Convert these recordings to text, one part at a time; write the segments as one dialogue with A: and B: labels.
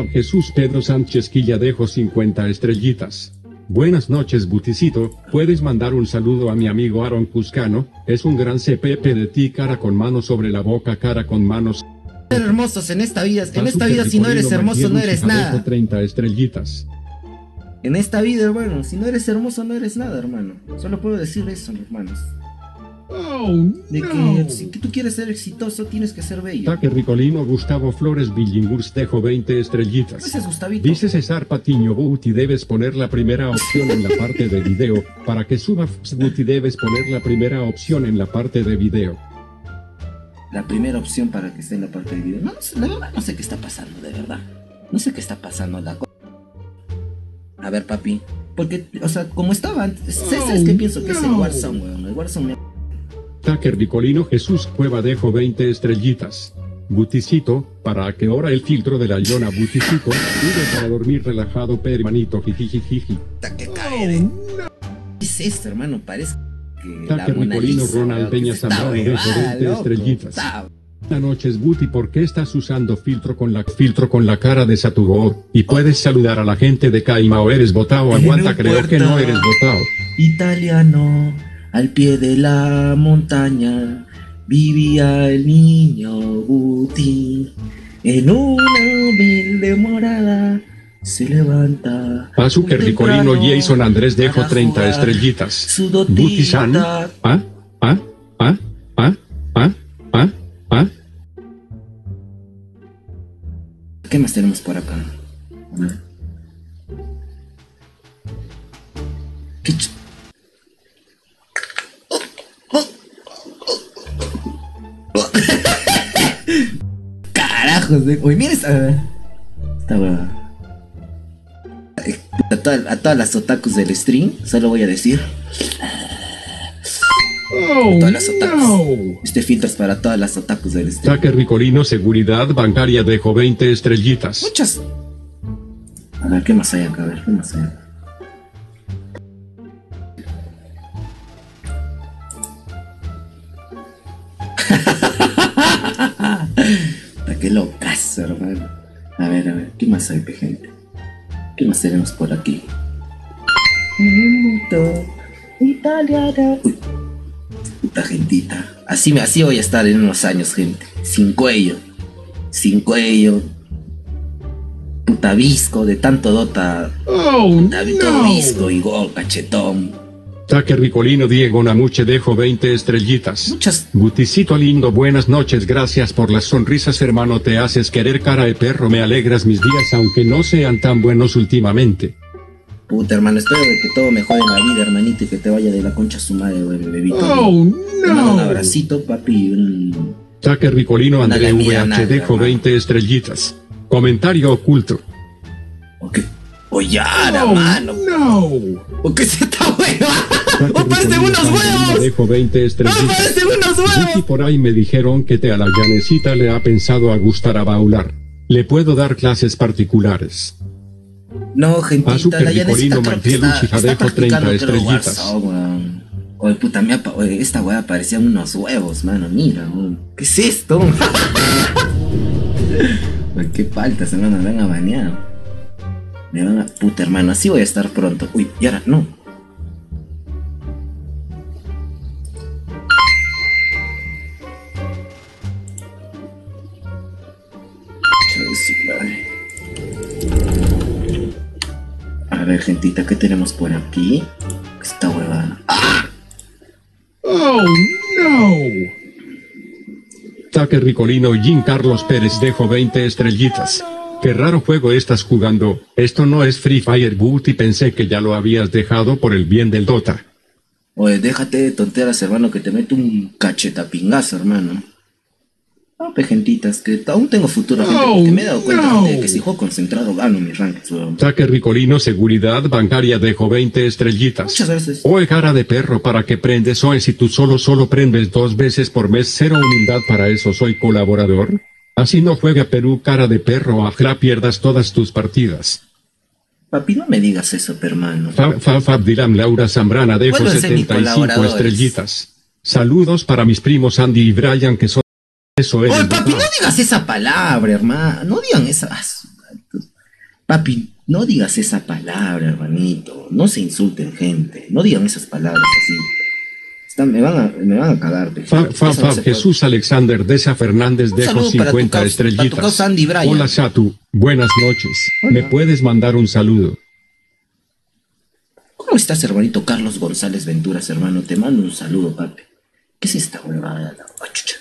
A: Jesús Pedro Sánchez Quilla dejo 50 estrellitas. Buenas noches Buticito, puedes mandar un saludo a mi amigo Aaron Cuscano, es un gran CPP de ti, cara con manos sobre la boca, cara con manos.
B: Ser hermosos en esta vida si no eres hermoso no eres nada.
A: 30 estrellitas.
B: En esta vida, hermano, si no eres hermoso no eres nada, hermano. Solo puedo decir eso, hermanos. De que si tú quieres ser exitoso tienes que ser bello.
A: Taque Ricolino Gustavo Flores Villingurs dejo 20 estrellitas.
B: Gracias, Gustavito.
A: Dice César Patiño Buti debes poner la primera opción en la parte de video. Para que suba Buti debes poner la primera opción en la parte de video.
B: La primera opción para que esté en la parte de video. No, la verdad no sé qué está pasando, de verdad. No sé qué está pasando la cosa. A ver, papi. Porque, o sea, como estaba antes. ¿Sabes qué pienso? Que es el Warzone, weón. El Warzone.
A: Taker Ricolino Jesús Cueva dejo 20 estrellitas. Buticito, ¿para qué hora el filtro de la Yona Buticito? Pide para dormir relajado, hermanito, jijijijiji.
B: ¿Qué caer? ¿Qué es esto, hermano? Parece que
A: Taker Ricolino Ronald Peña Zambrano dejo 20 estrellitas. Buenas noches Buti, ¿por qué estás usando filtro con la cara de Satugo? Y puedes saludar a la gente de Caima o eres botao, aguanta, creo que no eres botao.
B: Italiano, al pie de la montaña, vivía el niño Buti, en una humilde morada, se levanta.
A: Azúcar Ricolino Jason Andrés dejo 30 estrellitas. Buti-san,
B: ¿Qué más tenemos por acá? Carajos, oye, mira esta hueva. A todas las otakus del stream, solo voy a decir. Todas las otakus. Este filtro es para todas las otakus del stream.
A: Taker Ricolino Seguridad Bancaria dejo 20 estrellitas.
B: Muchas. A ver, ¿qué más hay acá? A ver, ¿qué más hay acá? Qué locazo, hermano. A ver, ¿qué más hay, gente? ¿Qué más tenemos por aquí? Italiana. Uy, puta gentita. Así voy a estar en unos años, gente. Sin cuello. Puta visco, de tanto dota. Puta visco y gol, cachetón.
A: Taker Ricolino Diego Namuche dejo 20 estrellitas.
B: Muchas.
A: Buticito lindo, buenas noches, gracias por las sonrisas, hermano, te haces querer, cara de perro, me alegras mis días aunque no sean tan buenos últimamente.
B: Puta, hermano, espero de que todo mejore en la vida, hermanito, y que te vaya de la concha a su madre, bebito. Un abracito, papi,
A: Taker Ricolino André VH dejo 20 estrellitas. Comentario oculto.
B: Ok. Oye, hermano. ¿O qué se está hueva? ¡Me parecen unos huevos!
A: Dejo 20 estrellitas.
B: ¡Me parecen unos huevos!
A: Y por ahí me dijeron que a la llanecita le ha pensado a gustar a baular. Le puedo dar clases particulares.
B: No, gentita, la llanecita creo que está
A: practicando 30 estrellitas.
B: Oye, puta, esta hueá parecían unos huevos, mano, mira. ¿Qué es esto? Oye, qué paltas, hermano, me van a banear. Puta, hermano, así voy a estar pronto. Uy, y ahora, no. A ver, gentita, ¿qué tenemos por aquí? Esta huevada. ¡Ah!
A: ¡Oh, no! Taker Ricolino Jean Carlos Pérez dejo 20 estrellitas. Qué raro juego estás jugando, esto no es Free Fire Boot y pensé que ya lo habías dejado por el bien del Dota.
B: Oye, déjate de tonteras, hermano, que te meto un cachetapingazo, hermano. No, gentitas, que aún tengo futuro, gente, porque me he dado cuenta de que si juego concentrado gano mis rankings, weón.
A: Taker Ricolino Seguridad Bancaria dejo 20 estrellitas.
B: Muchas gracias.
A: Oye, cara de perro, ¿para qué prendes? Oye, si tú solo prendes 2 veces por mes, cero humildad, para eso soy colaborador. Así no juega Perú, cara de perro, ojalá pierdas todas tus partidas.
B: Papi, no me digas eso, hermano.
A: Dilam Laura Zambrana dejo 75 estrellitas. Saludos para mis primos Andy y Brian, que son... Eso es.
B: Oye, papi, no digas esa palabra, hermano. No digan esas. Papi, no digas esa palabra, hermanito. No se insulten gente. No digan esas palabras así. Me van a cagar.
A: Jesús Alexander Deza Fernández dejo 50 estrellitas. Hola Satu, buenas noches. Hola. ¿Me puedes mandar un saludo?
B: ¿Cómo estás, hermanito Carlos González Venturas, hermano? Te mando un saludo, papi. ¿Qué es esta huevada? Oh, chucha.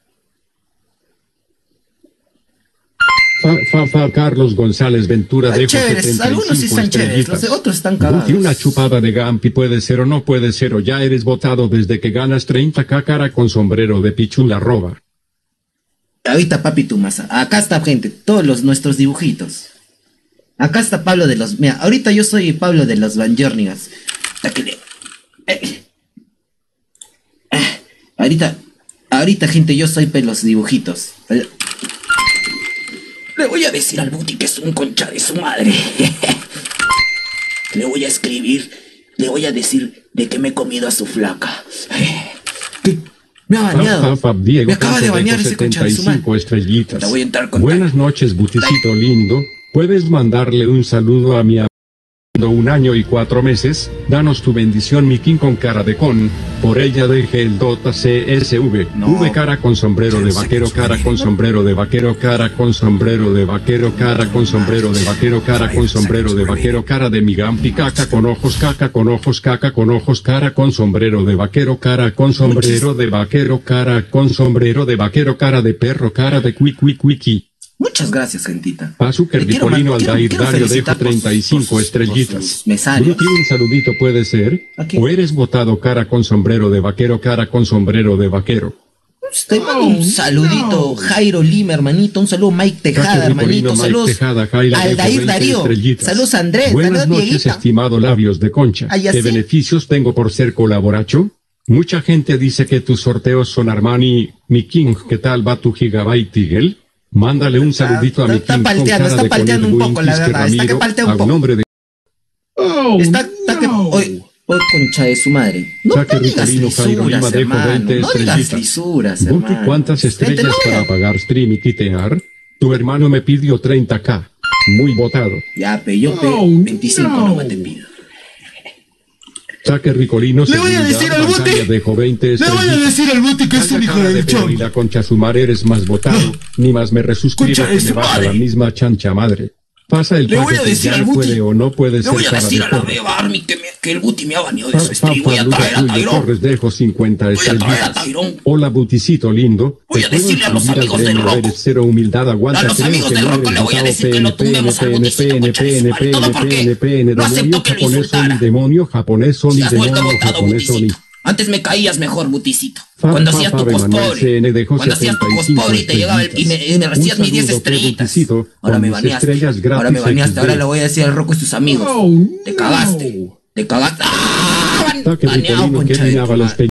A: Carlos González Ventura dejo
B: chéveres,
A: 75
B: algunos sí están chéveres, los otros están cagados.
A: Y una chupada de Gampi puede ser o no puede ser, o ya eres votado desde que ganas 30k cara con sombrero de pichula roba.
B: Ahorita, papi, tu masa. Acá está, gente, nuestros dibujitos. Acá está Pablo de los... Mira, ahorita yo soy Pablo de los Banjornigas. Ahorita, gente, yo soy los dibujitos. Le voy a decir al Buti que es un concha de su madre. Le voy a escribir. Le voy a decir de que me he comido a su flaca. Me ha bañado.
A: Diego,
B: me acaba de bañar ese concha de su madre.
A: Estrellitas.
B: La voy a entrar con
A: Buenas noches, Buticito lindo. ¿Puedes mandarle un saludo a mi amigo? 1 año y 4 meses, danos tu bendición mi king con cara de con, por ella deje el Dota CSV, no. V cara con sombrero de vaquero, cara con sombrero de vaquero, cara con sombrero de vaquero, cara con sombrero de vaquero, cara con sombrero de vaquero, cara de mi Gampi, caca con ojos, caca con ojos, caca con ojos, cara con sombrero de vaquero, cara con sombrero de vaquero, cara con sombrero de vaquero, cara de perro, cara de wiki.
B: Muchas gracias, gentita.
A: Azúcar Ricolino Aldair Dario dejo 35 estrellitas. Bruti, un saludito puede ser. O eres votado cara con sombrero de vaquero, cara con sombrero de vaquero.
B: Te mando un saludito, Jairo Lima, hermanito. Un saludo, Mike Tejada, hermanito. Saludos, Aldair Darío. Saludos, Andrés.
A: Buenas noches, estimado Labios de Concha. ¿Qué beneficios tengo por ser colaboracho? Mucha gente dice que tus sorteos son Armani. Mi king, ¿qué tal va tu Gigabyte Tigel? Mándale un saludito a mi
B: Está palteando un poco, la verdad. Está que paltea un poco. Hoy, concha de su madre. No digas lisuras, hermano. No digas lisuras, hermano.
A: ¿Cuántas estrellas para pagar stream y quitear? Tu hermano me pidió 30k. Muy votado.
B: Ya, yo 25 no te pido.
A: Saque Ricolino.
B: Le voy a decir al Buti. Le voy a decir al Buti que es un hijo de chon.
A: Y la concha su madre eres más votado. Ni más me resuscribo que me baja la misma chancha madre. Pasa el
B: paquete, decir al Buti.
A: Puede o no puede ser.
B: Le voy a decir a la beba Army que el Buti me ha baneado de su stream. Voy a traer a Tyrone.
A: Torres dejo 50 estrellas. Hola Buticito lindo.
B: Voy a decirle a los amigos del Rocco.
A: Cero humildad aguanta.
B: A los amigos del Rocco le voy a decir que lo tumbemos al Buticito, concha de su madre. Todo porque no aceptó que lo insultara.
A: Demonio japonés Sony, demonio japonés Sony.
B: Antes me caías mejor, Buticito. Cuando hacías tu cospobre. Cuando hacías tu cospobre y te llegaba y me recibías mis 10 estrellitas. Ahora me baneaste. Ahora me baneaste. Ahora le voy a decir al Rocco y sus amigos. Te cagaste. Te cagaste. ¡Ah! Baneado, concha de tu madre.